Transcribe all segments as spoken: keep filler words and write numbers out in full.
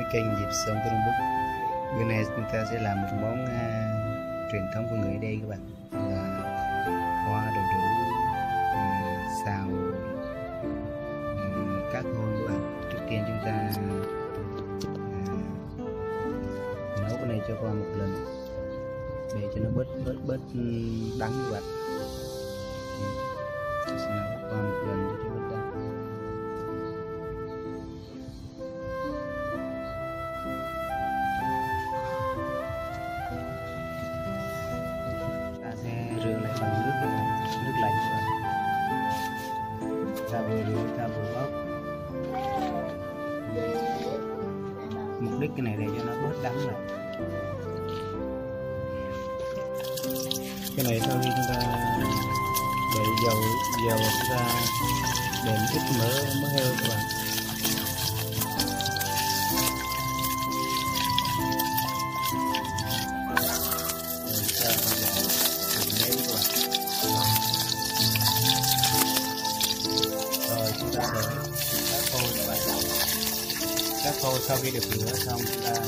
kênh Nhịp Sống Chrome Book. Bữa nay chúng ta sẽ làm một món uh, truyền thống của người ở đây các bạn, là hoa đậu đủ uh, xào uh, cá khô các bạn. Trước tiên chúng ta uh, nấu cái này cho qua một lần để cho nó bớt bớt bớt đắng các bạn. Sẽ nấu qua một lần để cho bớt đắng. Rửa lại bằng nước nước lạnh và ta vừa rửa ta vừa bóp. Mục đích cái này để cho nó bớt đắng lại. Cái này sau khi chúng ta để dầu dầu chúng ta để một ít mỡ mỡ heo các bạn. Cá khô sau khi được rửa xong chúng ta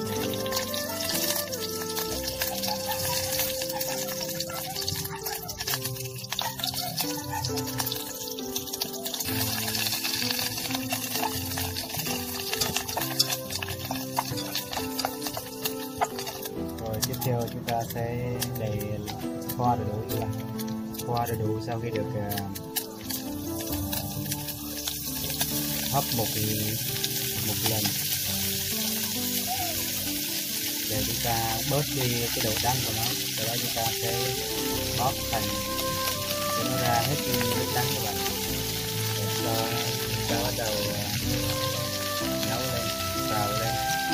rồi tiếp theo chúng ta sẽ để kho đậu đủ các bạn. Kho đậu đủ sau khi được uh, hấp một một lần để chúng ta bớt đi cái độ đắng của nó. Sau đó chúng ta sẽ bóp thành để nó ra hết nước đắng các bạn. Để cho chúng ta bắt đầu nấu lên, xào lên.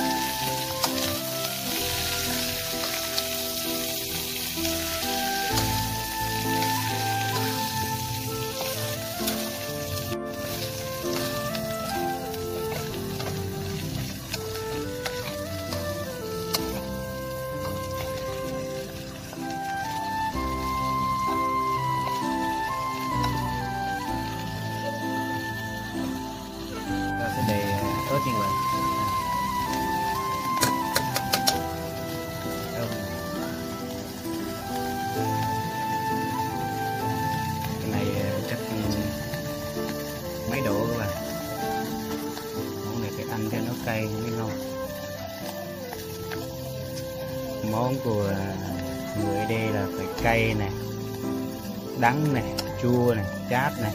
Để ớt như vậy. Cái này chắc mấy độ các bạn. Món này phải ăn cho nó cay mới ngon. Món của người ở đây là phải cay này, đắng này, chua này, chát này.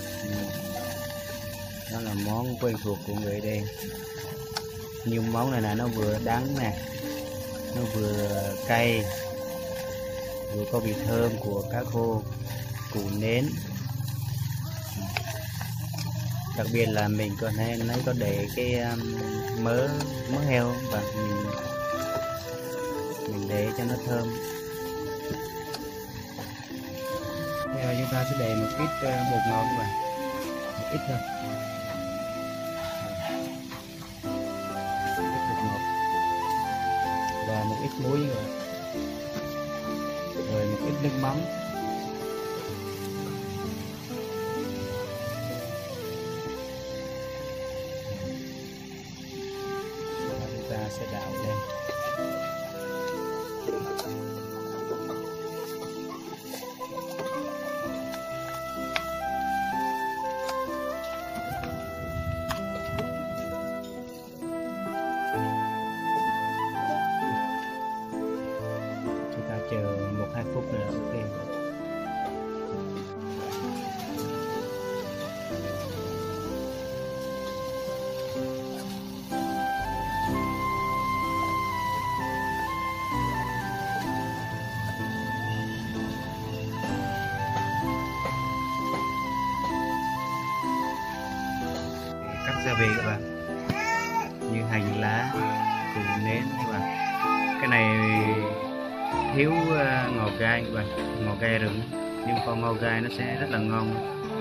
Đó là món quen thuộc của người đây. Nhưng món này là nó vừa đắng nè, nó vừa cay, vừa có vị thơm của cá khô, củ nến. Đặc biệt là mình còn hay lấy có để cái um, mỡ mỡ heo và mình mình để cho nó thơm. Bây giờ chúng ta sẽ để một ít uh, bột ngọt các bạn, một ít thôi. Và một ít muối rồi, rồi một ít nước mắm. Và chúng ta sẽ đảo lên. Chờ một hai phút nữa ok. Cắt gia vị các bạn, như hành lá, củ nến các bạn. Cái này thiếu uh, ngò gai các bạn, ngò gai rừng, nhưng con ngò gai nó sẽ rất là ngon.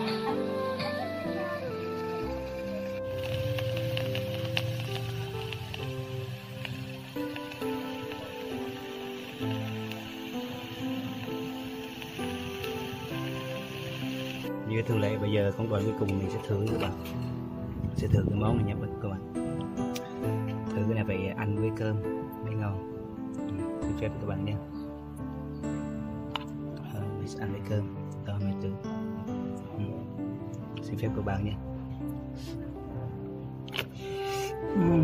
Như thường lệ bây giờ công đoạn cuối cùng mình sẽ thử các bạn, sẽ thử cái món này nha các bạn. Thử cái này phải ăn với cơm mới ngon. Ừ, xin phép các bạn nhé. À, mình sẽ ăn với cơm đó mấy từ. Ừ. Xin phép các bạn nhé. Ừ.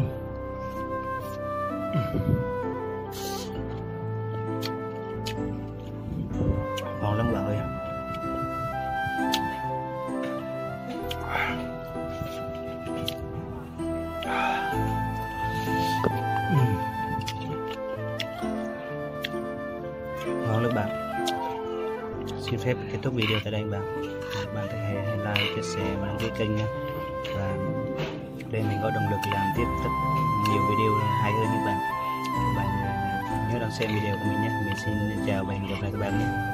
Ngon lắm bạn ơi. Ngon lắm bạn. Xin phép kết thúc video tại đây bạn. Bạn thấy hay, hay like, chia sẻ và đăng ký kênh nha. Và để mình có động lực làm tiếp rất nhiều video hay hơn các bạn. Các bạn nhớ đón xem video của mình nhé. Mình xin chào và hẹn gặp lại các bạn nhé.